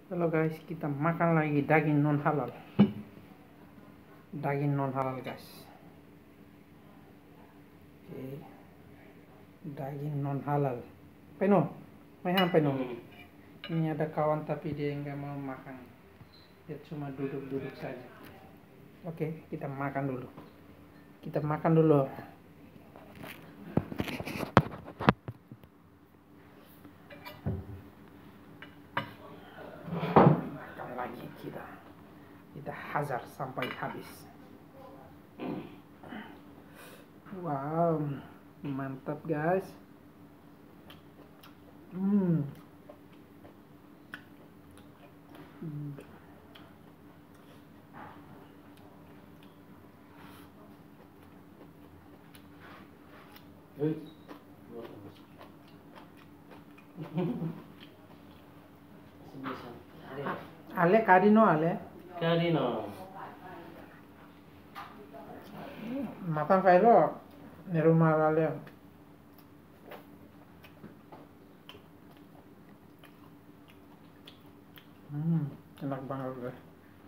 Halo guys, kita makan lagi daging non halal. Daging non halal guys. Oke. Daging non halal. Penuh. Mainan penuh. Ini ada kawan tapi dia nggak mau makan. Dia cuma duduk-duduk saja. Oke, kita makan dulu. Kita makan dulu. Makan lagi kita. Kita hazard sampai habis. Wow, mantap guys. Ale Carino ale. Carino. Makan kailo di rumah ale. Enak banget guys.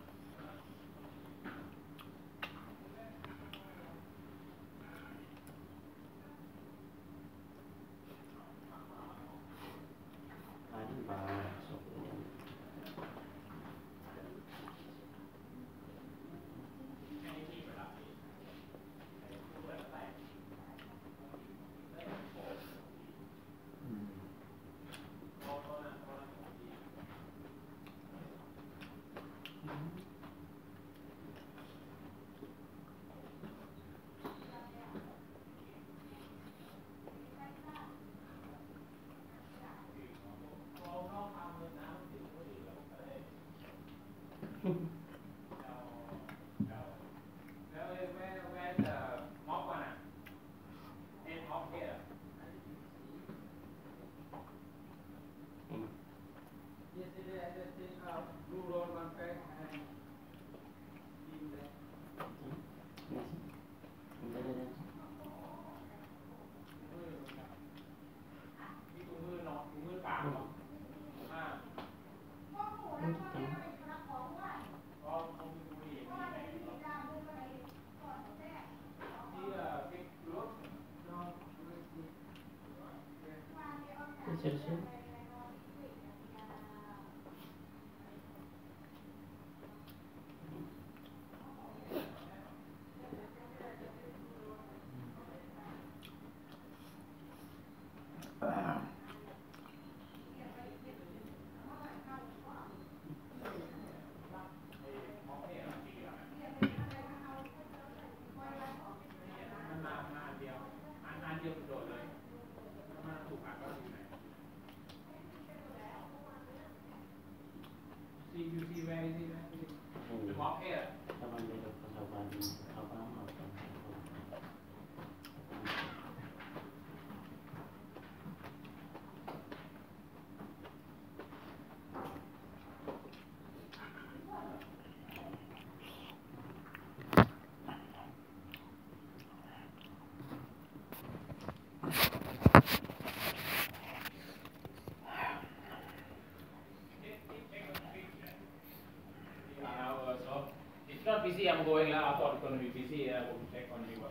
Not busy, I'm going I thought it's going to be busy. I will check on you.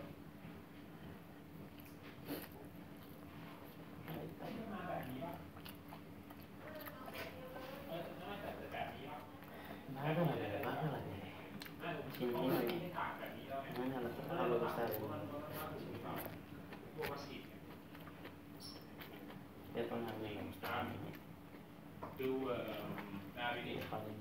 Do navigate.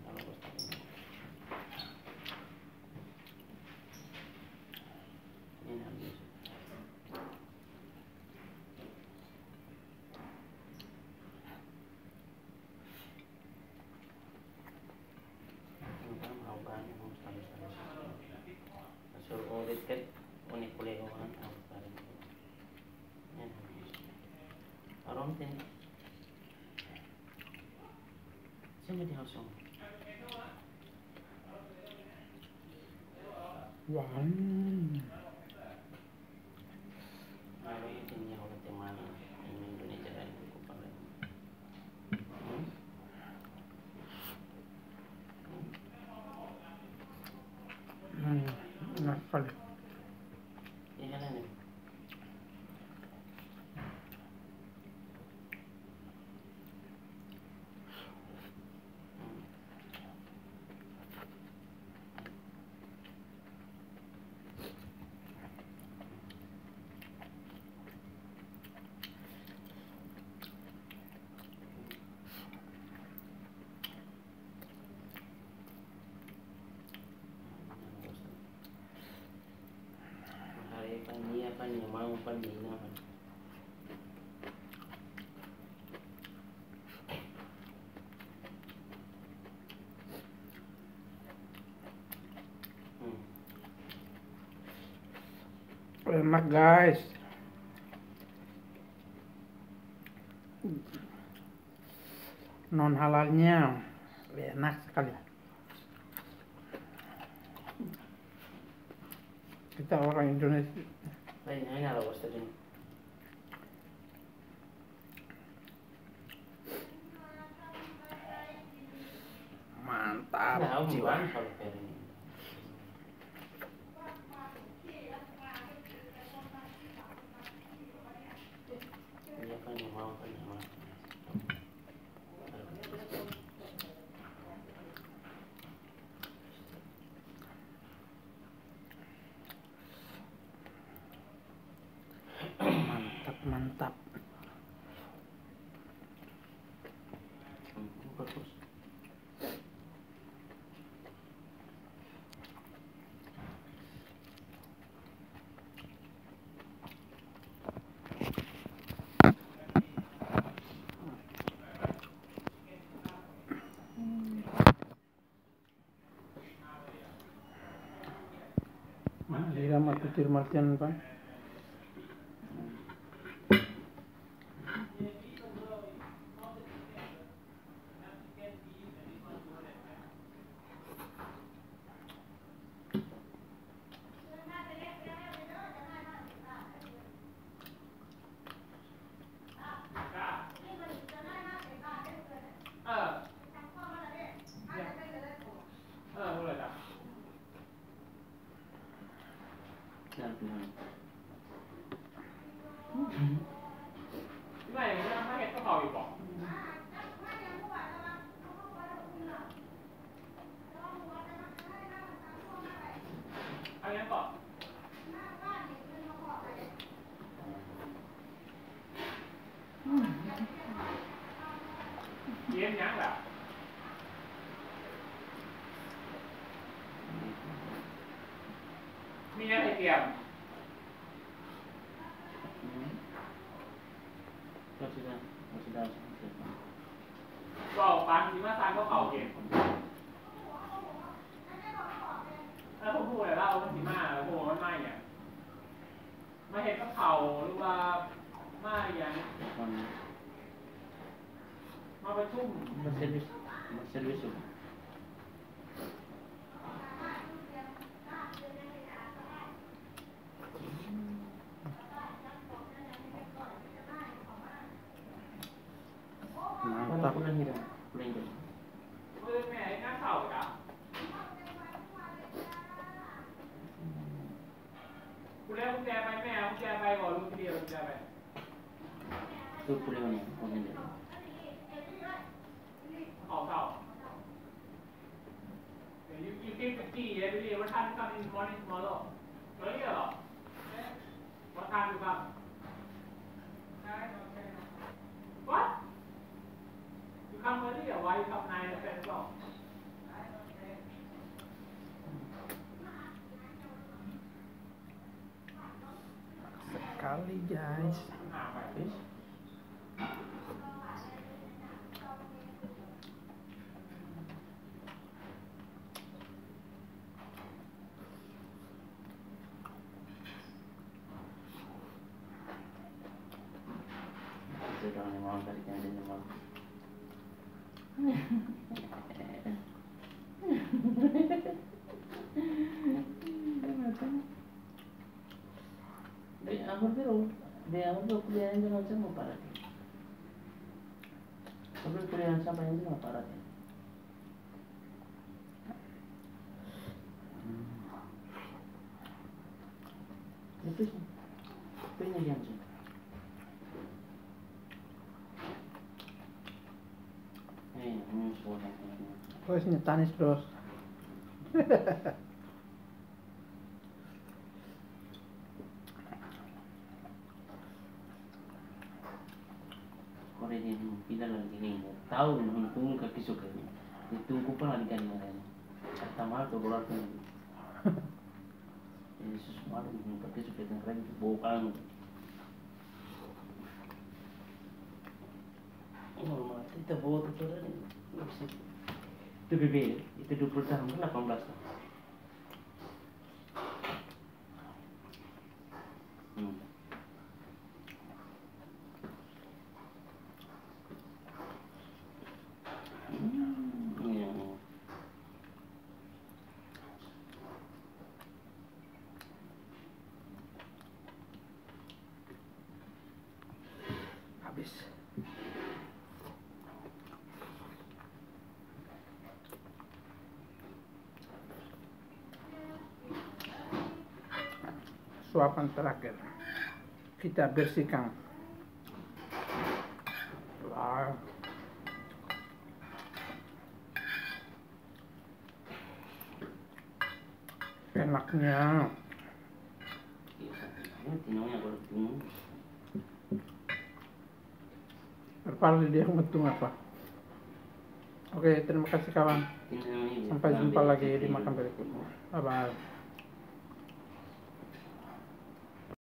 Wow. sekali. Iya kan ini. Hari pagi apa nih mau pagi apa? Enak guys. Non halalnya enak sekali. Kita orang Indonesia. Ini ada bos tadi. Mantap Nah, jiwa. kalau kayak ini. Iya apa nih mau apa nih mau? Mantap. Bagus. Lira matutir martian Pak. Mulai dah. Dan bilang. Này nó hay cái hồi bỏ. Anh em bỏ. Em nhắn là. Mình nhắn thì kèm. Sudah. Wow, bán thì mà sang có khẩu kìa. Khôngพูดเลยเล่ามันสิมาแล้วโหมันไม่เนี่ยมาเห็นกับเขาหรือว่ามาอย่าง มาประชุม Servis. Mantap. Pulang hilang. มือแม่หน้าเข่าจ้ะคุณเรียกคุณแจไปแม่คุณแจไปก่อนลุงทีเดียวคุณแจไป Itu pulang ni. Pulang dia. ออกเข่าเดี๋ยวยูกิฟต์กี้เดี๋ยวดูดิว่าท่านทำอินมอร์นิ่งมอร์โลเฮ้ยเหรอว่าท่านดูครับ What? You come early or why you come 9 or 10 o'clock? Sekali guys. Habis. Sudah ni mau balik yang dia mau. Aku kuliah yang macam apa lagi? Tapi kuliah yang sama yang apa lagi? itu yang sih. Suara. Terus nyetanis terus. Kore dia tidak lagi ini. Tahu nunggu kaki suka. Ditunggu pun lagi kan mana. Kata mal tuh keluar tuh. Yesus malu kaki suka yang keren bukan. Normal kita bawa tuh itu bebel itu 20 tahun kan 18 tahun. Habis. Suapan terakhir kita bersihkan. Wah. Enaknya. Berpaling dia ngetung apa? Oke, terima kasih kawan. Sampai jumpa lagi di makan berikutnya. Bye bye.